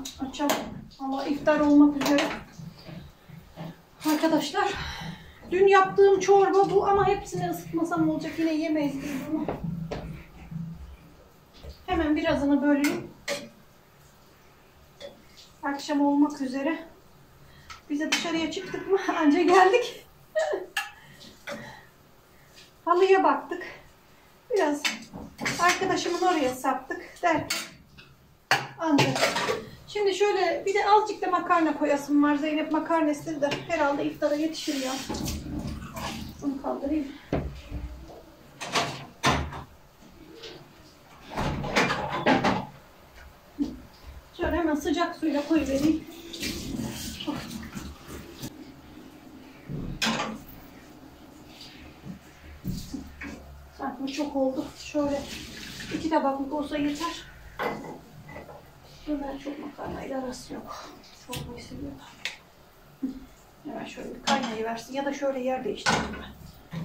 açalım. Ama iftar olmak üzere. Arkadaşlar dün yaptığım çorba bu ama hepsini ısıtmasam olacak, yine yemeyiz biz bunu. Hemen birazını böleyim. Akşam olmak üzere. Bize dışarıya çıktık mı anca geldik. Halıya baktık. Biraz arkadaşımın oraya saptık derken ancak. Şimdi şöyle bir de azıcık da makarna koyasım var. Zeynep makarna istedi de herhalde iftara yetişir ya. Bunu kaldırayım. Şöyle hemen sıcak suyla koyuvereyim. Bu çok oldu. Şöyle 2 tabaklık olsa yeter. Ömer çok makarnayla arası yok. Çorbayı seviyorum. Hemen şöyle bir kaynayı versin ya da şöyle yer değiştireyim ben.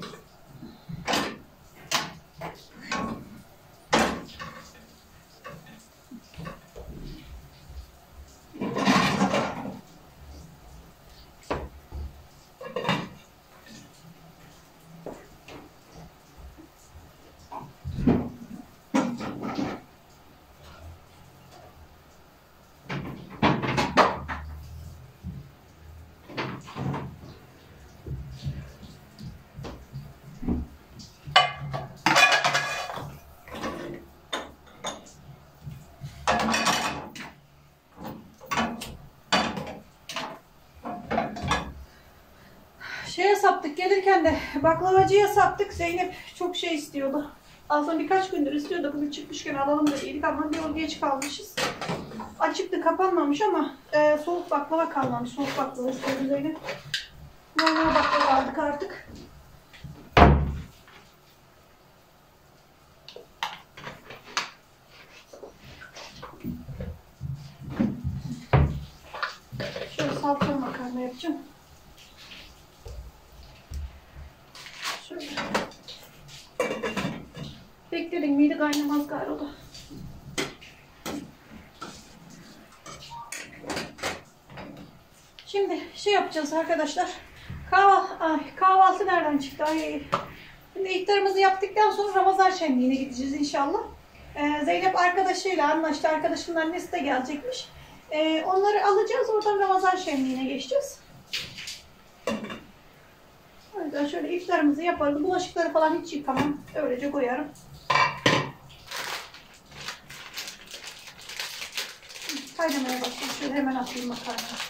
Şeye saptık, gelirken de baklavacıya saptık. Zeynep çok şey istiyordu. Aslında birkaç gündür istiyordu. Bugün çıkmışken alalım dediydik ama bir yol geç kalmışız. Açıktı, kapanmamış ama soğuk baklava kalmamış. Soğuk baklava istiyordu Zeynep. Normal baklava aldık artık. Şöyle salçalı makarna yapacağım. Şöyle. Bekledim, mide kaynamaz galiba. Şimdi şey yapacağız arkadaşlar. Kahvaltı nereden çıktı? Şimdi iftarımızı yaptıktan sonra Ramazan şenliğine gideceğiz inşallah. Zeynep arkadaşıyla anlaştı. Arkadaşının annesi de gelecekmiş. Onları alacağız. Oradan Ramazan şenliğine geçeceğiz. O yüzden şöyle iftarımızı yaparız. Bulaşıkları falan hiç yıkamam. Öylece koyarım. Kaynamaya başlayayım. Şöyle hemen atayım makarnayı.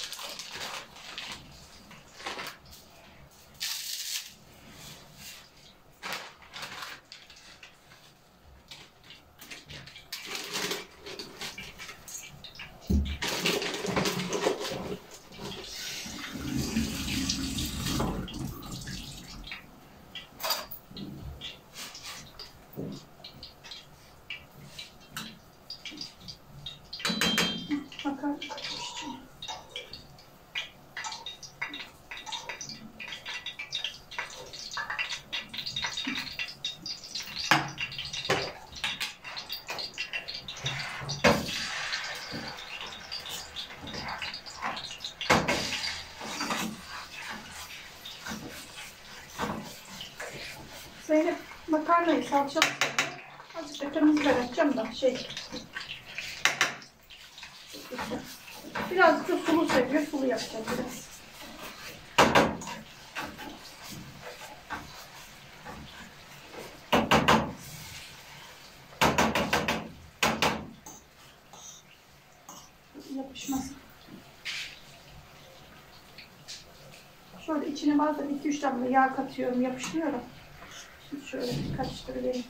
Zeynep makarnayı salçalı seviyor. Azıcık da kırmızı biber atacağım da birazcık da sulu seviyor. Sulu yapacağım biraz. Yapışmaz. Şöyle içine bazen 2-3 damla yağ katıyorum, yapışmıyorum. Şimdi şöyle karıştırayım.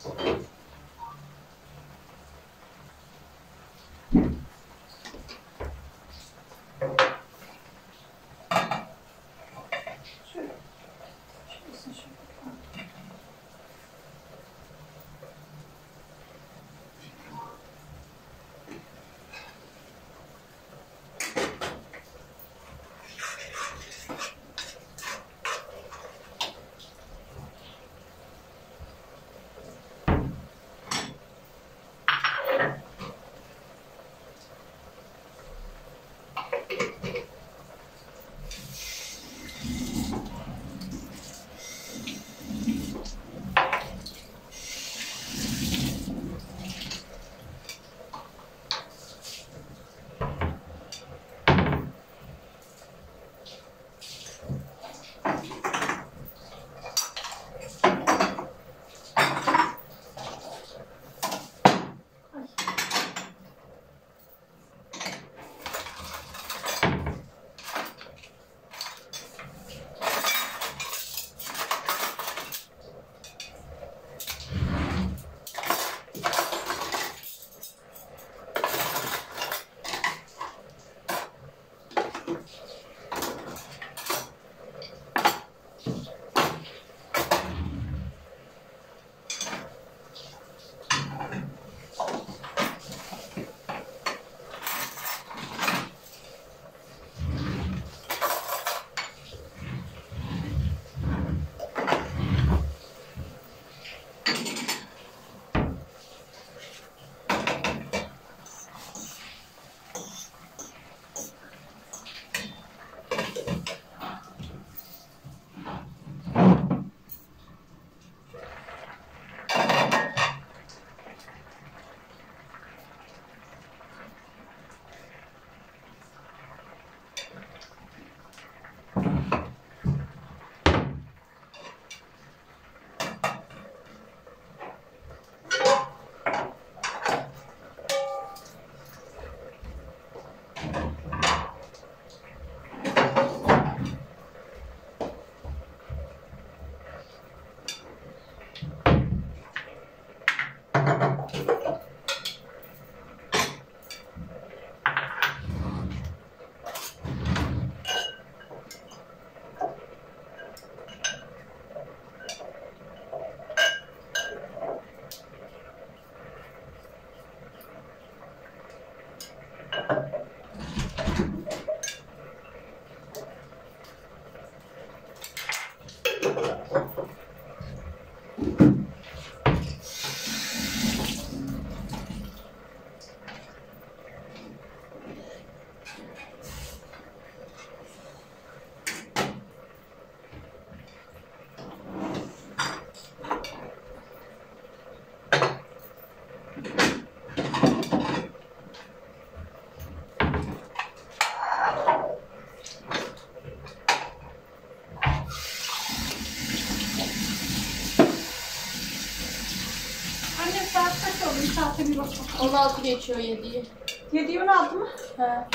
Saate bir bakalım. 16 geçiyor 7'yi. 7'yi 16 mı? He.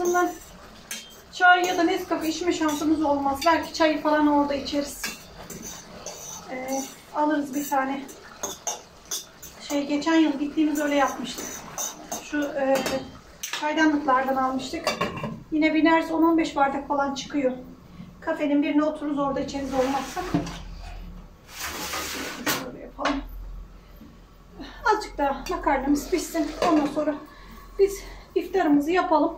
azından çay ya da Nescafe içme şansımız olmaz. Belki çayı falan orada içeriz. Alırız bir tane. Geçen yıl gittiğimiz öyle yapmıştık. Şu çaydanlıklardan almıştık. Yine binerse 10-15 bardak falan çıkıyor. Kafenin birine otururuz, orada içeriz olmazsa. Şöyle yapalım. Azıcık daha makarnamız pişsin. Ondan sonra biz iftarımızı yapalım.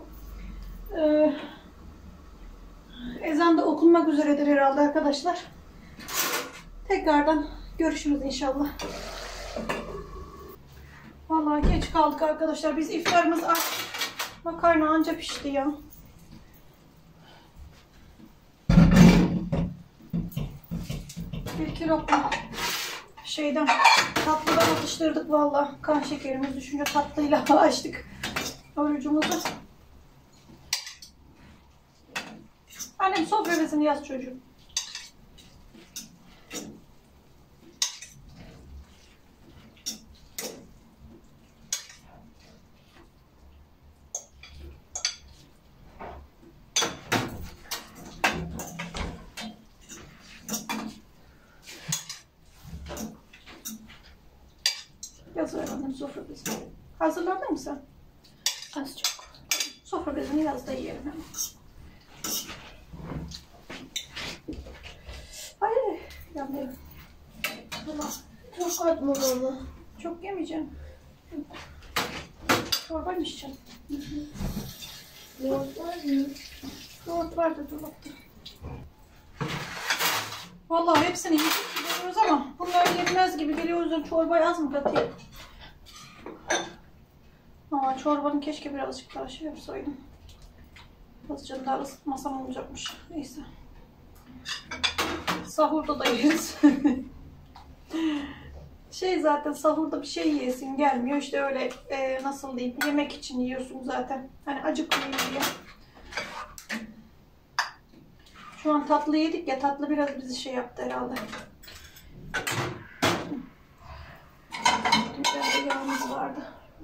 Ezan da okunmak üzeredir herhalde arkadaşlar. Tekrardan görüşürüz inşallah. Vallahi geç kaldık arkadaşlar. Biz iftarımız makarna anca pişti ya. Bir iki lokma tatlıdan atıştırdık vallahi. Kan şekerimiz düşünce tatlıyla açtık orucumuzu. Annem sofra bezini yaz çocuğum. Yaz annem sofra bezini. Hazırladın mı sen? Az çok. Sofra bezini yaz da yiyelim hemen. Hayır, yanmayalım. Çok atma baba. Çok yemeyeceğim. Çorba mı içeceğim? Yoğurt var mı? Yoğurt vardı dolapta. Vallahi hepsini yedik gidiyoruz ama bunlar yetmez gibi geliyor. O yüzden çorbayı az mı katayım? Ama çorbanın keşke birazcık daha yapsaydım. Azıcık daha ısıtmasam olacakmış. Neyse. Sahurda da yeriz. Zaten sahurda bir şey yiyesin gelmiyor. İşte öyle nasıl diyeyim, yemek için yiyorsun zaten. Hani acıkmıyor diye. Şu an tatlı yedik ya, tatlı biraz bizi yaptı herhalde. Biraz da yağımız vardı.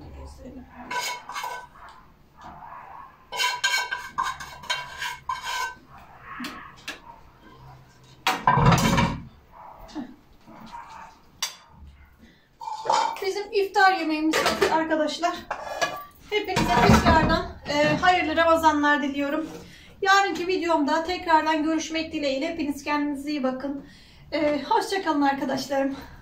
Bizim iftar yemeğimiz arkadaşlar. Hepinize tekrardan hayırlı Ramazanlar diliyorum. Yarınki videomda tekrardan görüşmek dileğiyle. Hepiniz kendinize iyi bakın. Hoşça kalın arkadaşlarım.